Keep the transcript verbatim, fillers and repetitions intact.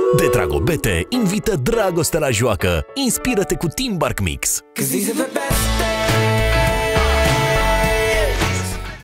De Dragobete invită dragostea la joacă. Inspiră-te cu Teambark Mix. Cause these are the best